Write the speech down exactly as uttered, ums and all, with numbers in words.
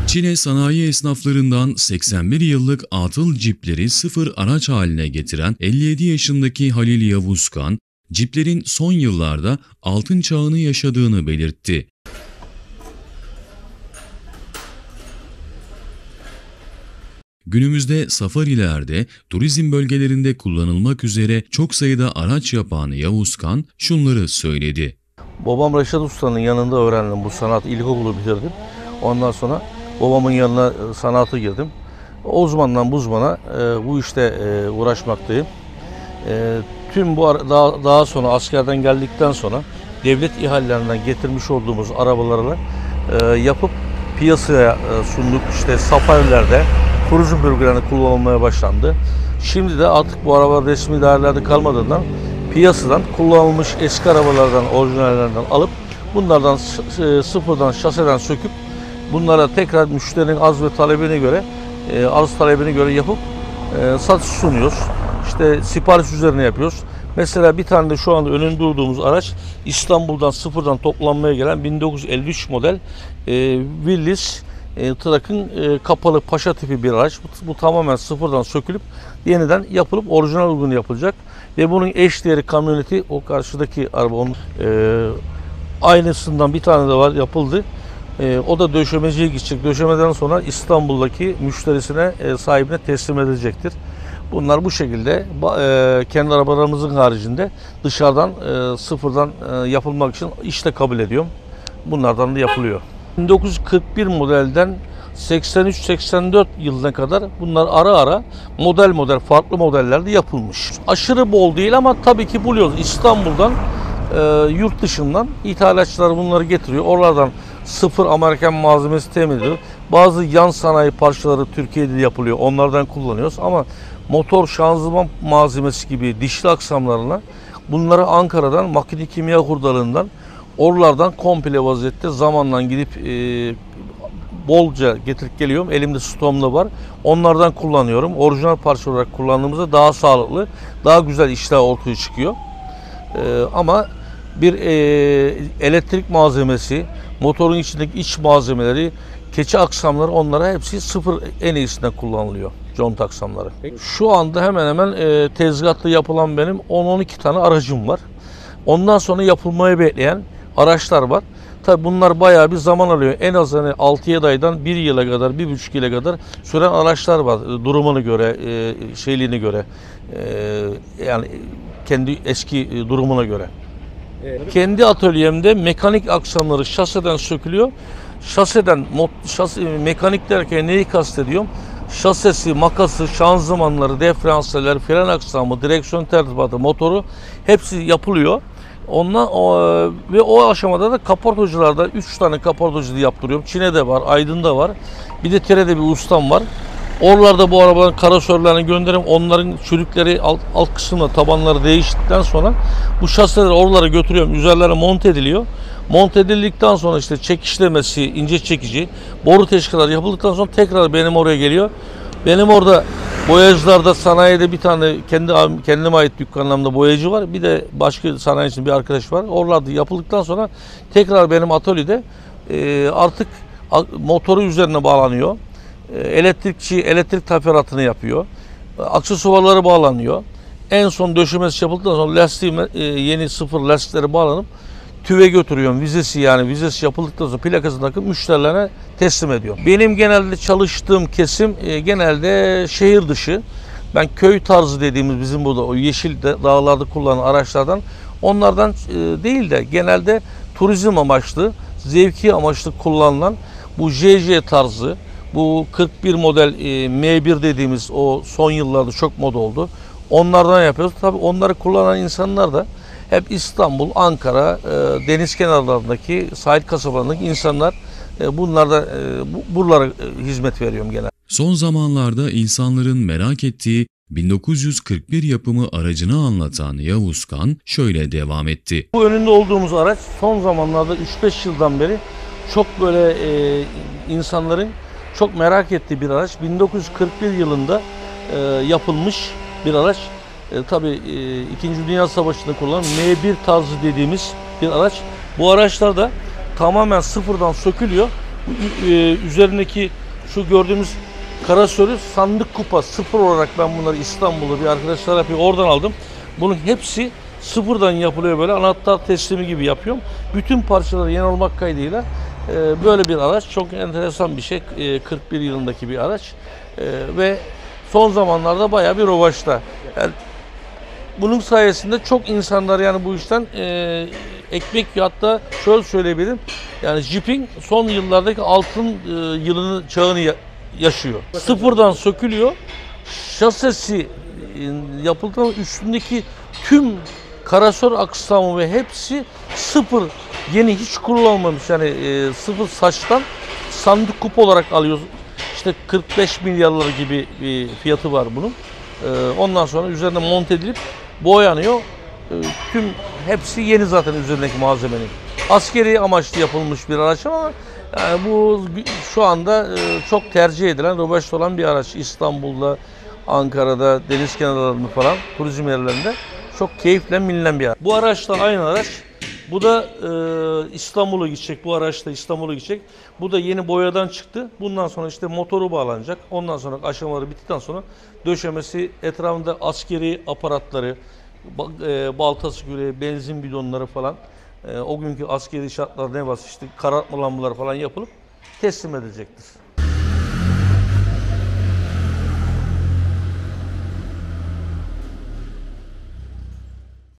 Çin'e sanayi esnaflarından seksen bir yıllık atıl cipleri sıfır araç haline getiren elli yedi yaşındaki Halil Yavuzkan, ciplerin son yıllarda altın çağını yaşadığını belirtti. Günümüzde safarilerde, turizm bölgelerinde kullanılmak üzere çok sayıda araç yapan Yavuzkan şunları söyledi. Babam Reşat Usta'nın yanında öğrendim bu sanat, ilkokulu bitirdim. Ondan sonra babamın yanına sanata girdim. O uzmandan bu uzmana e, bu işte e, uğraşmaktayım. E, tüm bu daha, daha sonra askerden geldikten sonra devlet ihalelerinden getirmiş olduğumuz arabalarla e, yapıp piyasaya e, sunduk. İşte safarilerde, turizm bölgelerinde kullanılmaya başlandı. Şimdi de artık bu araba resmi dairelerde kalmadığından piyasadan kullanılmış eski arabalardan, orijinallerden alıp bunlardan sıfırdan, şaseden söküp bunlara tekrar müşterinin arz ve talebine göre, arz talebine göre yapıp satış sunuyoruz. İşte sipariş üzerine yapıyoruz. Mesela bir tane de şu anda önünde durduğumuz araç İstanbul'dan sıfırdan toplanmaya gelen bin dokuz yüz elli üç model Willys E, Truck'ın e, kapalı paşa tipi bir araç. Bu, bu tamamen sıfırdan sökülüp yeniden yapılıp orijinal uygun yapılacak. Ve bunun eşdeğeri kamyoneti o karşıdaki araba. Onun, e, aynısından bir tane de var, yapıldı. E, o da döşemeciye gidecek. Döşemeden sonra İstanbul'daki müşterisine, e, sahibine teslim edilecektir. Bunlar bu şekilde e, kendi arabalarımızın haricinde dışarıdan e, sıfırdan e, yapılmak için işte kabul ediyorum. Bunlardan da yapılıyor. bin dokuz yüz kırk bir modelden seksen üç seksen dört yılına kadar bunlar ara ara model model farklı modellerde yapılmış. Aşırı bol değil ama tabii ki buluyoruz. İstanbul'dan e, yurt dışından ithalatçılar bunları getiriyor. Oralardan sıfır Amerikan malzemesi temin ediyor. Bazı yan sanayi parçaları Türkiye'de yapılıyor. Onlardan kullanıyoruz ama motor şanzıman malzemesi gibi dişli aksamlarına bunları Ankara'dan Makine Kimya Hurdalığından oralardan komple vaziyette zamanla gidip e, bolca getirip geliyorum. Elimde stoğumda var. Onlardan kullanıyorum. Orijinal parça olarak kullandığımızda daha sağlıklı, daha güzel işler ortaya çıkıyor. E, ama bir e, elektrik malzemesi, motorun içindeki iç malzemeleri, keçi aksamları, onlara hepsi sıfır en iyisinden kullanılıyor. Conta aksamları. Peki. Şu anda hemen hemen e, tezgahta yapılan benim on on iki tane aracım var. Ondan sonra yapılmayı bekleyen araçlar var. Tabi bunlar bayağı bir zaman alıyor. En az hani altı yedi aydan bir yıla kadar, bir buçuk yıla kadar süren araçlar var. Durumuna göre, şeyliğine göre, yani kendi eski durumuna göre. Evet. Kendi atölyemde mekanik aksamları şaseden sökülüyor. Şaseden, şase, mekanik derken neyi kastediyorum? Şasesi, makası, şanzımanları, diferansiyelleri, fren aksamı, direksiyon tertibatı, motoru hepsi yapılıyor. Ondan, o, ve o aşamada da kaportacılarda üç tane kaportacılığı yaptırıyorum. Çin'de var, Aydın'da var. Bir de Tire'de bir ustam var. Oralarda bu arabanın karasörlerini gönderiyorum. Onların çürükleri alt, alt kısmında tabanları değiştikten sonra bu şaseleri oralara götürüyorum. Üzerlerine monte ediliyor. Monte edildikten sonra işte çekişlemesi, ince çekici, boru teşkilatları yapıldıktan sonra tekrar benim oraya geliyor. Benim orada boyacılarda, sanayide bir tane kendi kendime ait dükkanlarımda boyacı var. Bir de başka sanayicinin bir arkadaş var. Oralarda yapıldıktan sonra tekrar benim atölyede e, artık motoru üzerine bağlanıyor. E, elektrikçi elektrik teferruatını yapıyor. E, aksesuarları bağlanıyor. En son döşemesi yapıldıktan sonra lastiği, e, yeni sıfır lastikleri bağlanıp tüve götürüyorum. Vizesi, yani vizesi yapıldıktan sonra plakasını takıp müşterilerine teslim ediyorum. Benim genelde çalıştığım kesim e, genelde şehir dışı. Ben köy tarzı dediğimiz bizim burada o yeşil dağlarda kullanılan araçlardan, onlardan e, değil de genelde turizm amaçlı, zevki amaçlı kullanılan bu J J tarzı, bu kırk bir model e, M bir dediğimiz o son yıllarda çok moda oldu. Onlardan yapıyoruz. Tabii onları kullanan insanlar da hep İstanbul, Ankara, e, deniz kenarlarındaki, sahil kasabalarındaki insanlar. E, bunlar da e, bu, buralara e, hizmet veriyorum genelde. Son zamanlarda insanların merak ettiği bin dokuz yüz kırk bir yapımı aracını anlatan Yavuzkan şöyle devam etti. Bu önünde olduğumuz araç son zamanlarda üç beş yıldan beri çok böyle e, insanların çok merak ettiği bir araç. bin dokuz yüz kırk bir yılında e, yapılmış bir araç. E, tabii e, İkinci Dünya Savaşı'nda kullanılan M bir tarzı dediğimiz bir araç. Bu araçlar da tamamen sıfırdan sökülüyor. e, üzerindeki şu gördüğümüz karasörü sandık kupa sıfır olarak ben bunları İstanbul'da bir arkadaşlar yapıyor. Oradan aldım. Bunun hepsi sıfırdan yapılıyor, böyle anahtar teslimi gibi yapıyorum. Bütün parçaları yeni olmak kaydıyla e, böyle bir araç. Çok enteresan bir şey. E, kırk bir yılındaki bir araç. E, ve son zamanlarda bayağı bir revaçta. Yani bunun sayesinde çok insanlar yani bu işten e, ekmek, hatta şöyle söyleyebilirim. Yani Jeep'in son yıllardaki altın e, yılını, çağını ya- yaşıyor. Sıfırdan sökülüyor. Şasisi e, yapıldığı üstündeki tüm karasör aksamı ve hepsi sıfır, yeni hiç kullanılmamış yani e, sıfır saçtan sandık kupa olarak alıyoruz. İşte kırk beş milyarlar gibi bir fiyatı var bunun. E, ondan sonra üzerine monte edilip boyanıyor. E, tüm hepsi yeni zaten üzerindeki malzemenin. Askeri amaçlı yapılmış bir araç ama yani bu şu anda e, çok tercih edilen, röbaşta olan bir araç. İstanbul'da, Ankara'da, deniz kenarlarında falan, turizm yerlerinde çok keyifle bilinen bir araç. Bu araç da aynı araç. Bu da e, İstanbul'a gidecek. Bu araç da İstanbul'a gidecek. Bu da yeni boyadan çıktı. Bundan sonra işte motoru bağlanacak. Ondan sonra aşamaları bittikten sonra döşemesi, etrafında askeri aparatları, e, baltası küreği, benzin bidonları falan, e, o günkü askeri şartlar ne varsa işte karartma lambaları falan yapılıp teslim edilecektir.